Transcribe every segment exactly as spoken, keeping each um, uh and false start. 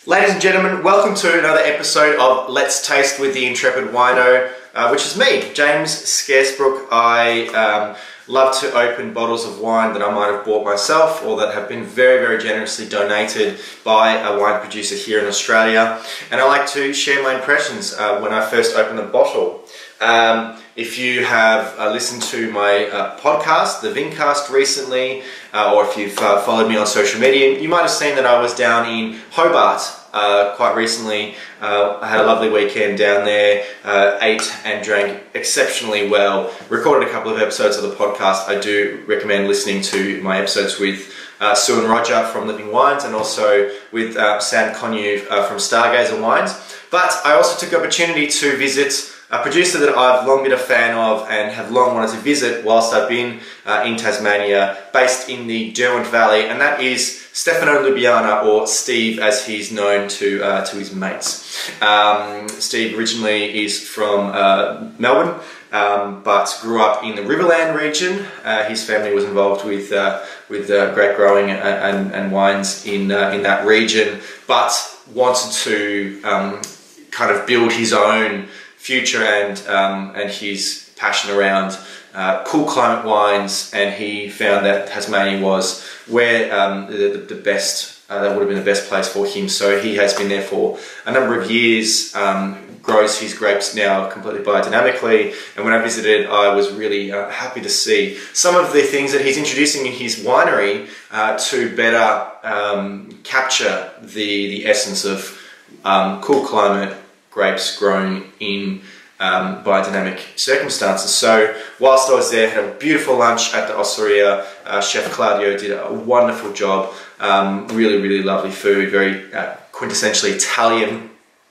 Ladies and gentlemen, welcome to another episode of Let's Taste with the Intrepid Wino, uh, which is me, James Scaresbrook. I um, love to open bottles of wine that I might have bought myself or that have been very, very generously donated by a wine producer here in Australia. And I like to share my impressions uh, when I first open the bottle. Um, if you have uh, listened to my uh, podcast, the Vincast, recently, uh, or if you've uh, followed me on social media, you might have seen that I was down in Hobart uh, quite recently. Uh, I had a lovely weekend down there, uh, ate and drank exceptionally well, recorded a couple of episodes of the podcast. I do recommend listening to my episodes with uh, Sue and Roger from Living Wines, and also with uh, Sam Connew uh, from Stargazer Wines. But I also took the opportunity to visit a producer that I've long been a fan of and have long wanted to visit whilst I've been uh, in Tasmania, based in the Derwent Valley, and that is Stefano Lubiana, or Steve as he's known to, uh, to his mates. Um, Steve originally is from uh, Melbourne, um, but grew up in the Riverland region. Uh, his family was involved with, uh, with uh, grape growing and, and, and wines in, uh, in that region, but wanted to um, kind of build his own future and um, and his passion around uh, cool climate wines, and he found that Tasmania was where um, the, the, the best, uh, that would have been the best place for him. So he has been there for a number of years, um, grows his grapes now completely biodynamically, and when I visited I was really uh, happy to see some of the things that he's introducing in his winery uh, to better um, capture the, the essence of um, cool climate grapes grown in um, biodynamic circumstances. So whilst I was there, had a beautiful lunch at the Osteria. Uh, Chef Claudio did a wonderful job. Um, really, really lovely food, very uh, quintessentially Italian,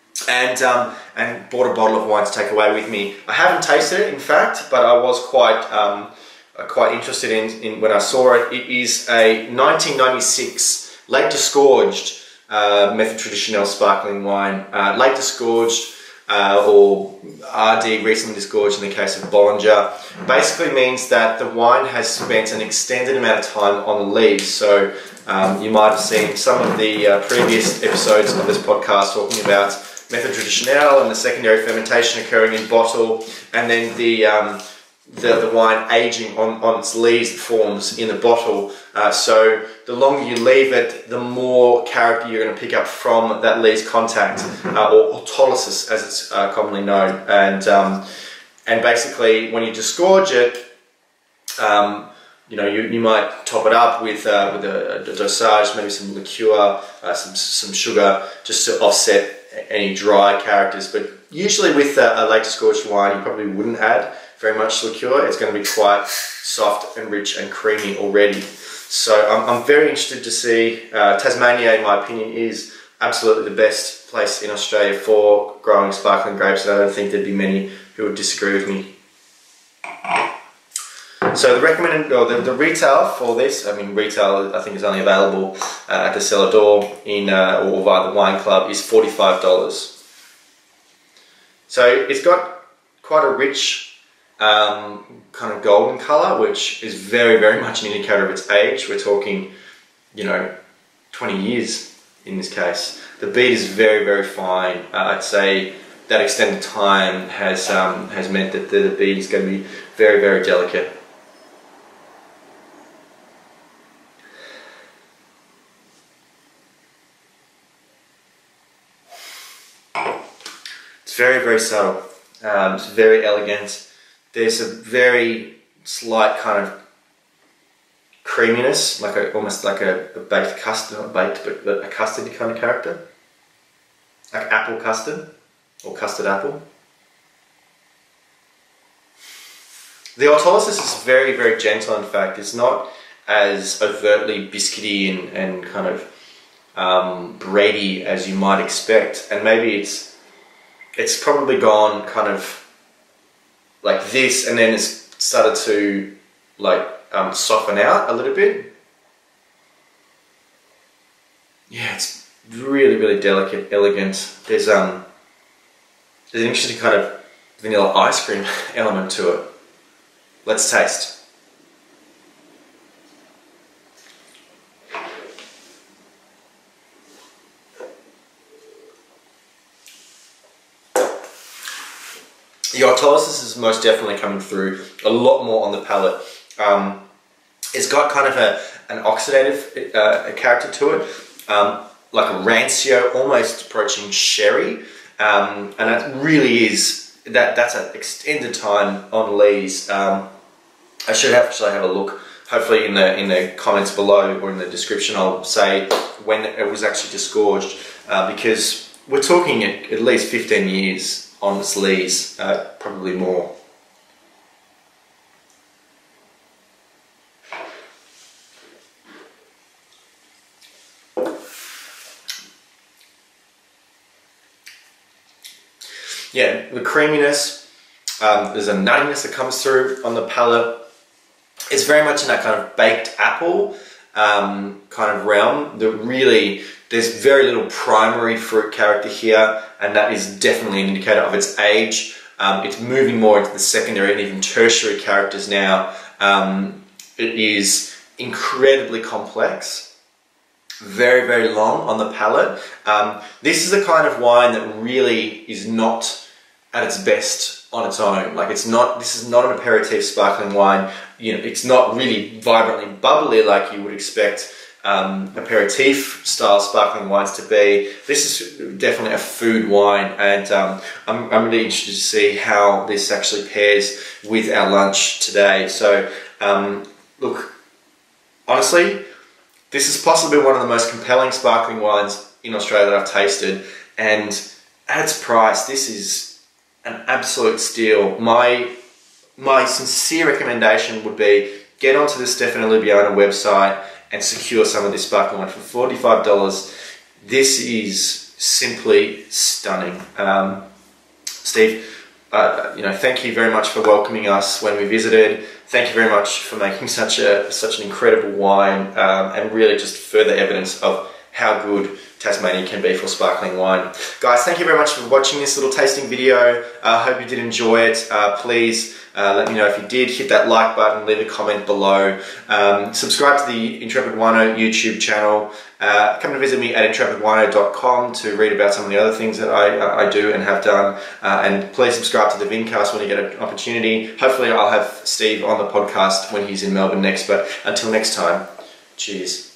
and um, and bought a bottle of wine to take away with me. I haven't tasted it, in fact, but I was quite um, uh, quite interested in, in when I saw it. It is a nineteen ninety-six Late Disgorged Uh, method traditionnel sparkling wine, uh, late disgorged, uh, or R D, recently disgorged in the case of Bollinger, basically means that the wine has spent an extended amount of time on the leaves. So um, you might have seen some of the uh, previous episodes of this podcast talking about method traditionnel and the secondary fermentation occurring in bottle, and then the um, The, the wine aging on, on its leaves forms in the bottle. Uh, so the longer you leave it, the more character you're going to pick up from that leaves contact, uh, or autolysis as it's uh, commonly known. And um, and basically when you disgorge it, um, you know, you, you might top it up with uh, with a, a dosage, maybe some liqueur, uh, some some sugar, just to offset any dry characters. But usually with a, a late disgorged wine, you probably wouldn't add very much liqueur. It's going to be quite soft and rich and creamy already. So I'm, I'm very interested to see. uh, Tasmania, in my opinion, is absolutely the best place in Australia for growing sparkling grapes, and I don't think there'd be many who would disagree with me. So the recommended, or the, the retail for this, I mean retail I think is only available uh, at the cellar door in, uh, or via the wine club, is forty-five dollars. So it's got quite a rich Um, kind of golden colour, which is very, very much an indicator of its age. We're talking, you know, twenty years in this case. The bead is very, very fine. Uh, I'd say that extended time has um, has meant that the, the bead is going to be very, very delicate. It's very, very subtle. Um, it's very elegant. There's a very slight kind of creaminess, like a, almost like a, a baked custard, not baked, but, but a custard kind of character. Like apple custard, or custard apple. The autolysis is very, very gentle, in fact. It's not as overtly biscuity and, and kind of um, bready as you might expect. And maybe it's, it's probably gone kind of like this, and then it's started to like um, soften out a little bit. Yeah, it's really, really delicate, elegant. There's um, there's an interesting kind of vanilla ice cream element to it. Let's taste. The autolysis is most definitely coming through a lot more on the palate. Um, it's got kind of a, an oxidative uh, character to it, um, like a rancio, almost approaching sherry, um, and that really is, that that's an extended time on lees. Um, I should actually have a look, hopefully in the in the comments below or in the description I'll say when it was actually disgorged, uh, because we're talking at, at least fifteen years on its lees, uh, probably more. Yeah, the creaminess, um, there's a nuttiness that comes through on the palate. It's very much in that kind of baked apple um, kind of realm. The really, there's very little primary fruit character here, and that is definitely an indicator of its age. Um, it's moving more into the secondary and even tertiary characters now. Um, it is incredibly complex, very, very long on the palate. Um, this is the kind of wine that really is not at its best on its own. Like it's not, this is not an aperitif sparkling wine. You know, it's not really vibrantly bubbly like you would expect um, aperitif style sparkling wines to be. This is definitely a food wine, and um, I'm, I'm really interested to see how this actually pairs with our lunch today. So um, look, honestly, this is possibly one of the most compelling sparkling wines in Australia that I've tasted, and at its price, this is an absolute steal. My my sincere recommendation would be get onto the Stefano Lubiana website and secure some of this sparkling wine for forty-five dollars. This is simply stunning. Um, Steve, uh, you know, thank you very much for welcoming us when we visited. Thank you very much for making such a such an incredible wine, um, and really just further evidence of how good Tasmania can be for sparkling wine. Guys, thank you very much for watching this little tasting video. I uh, hope you did enjoy it. Uh, please uh, let me know if you did. Hit that like button, leave a comment below. Um, subscribe to the Intrepid Wino YouTube channel. Uh, come and visit me at intrepid wino dot com to read about some of the other things that I, uh, I do and have done. Uh, and please subscribe to the Vincast when you get an opportunity. Hopefully I'll have Steve on the podcast when he's in Melbourne next. But until next time, cheers.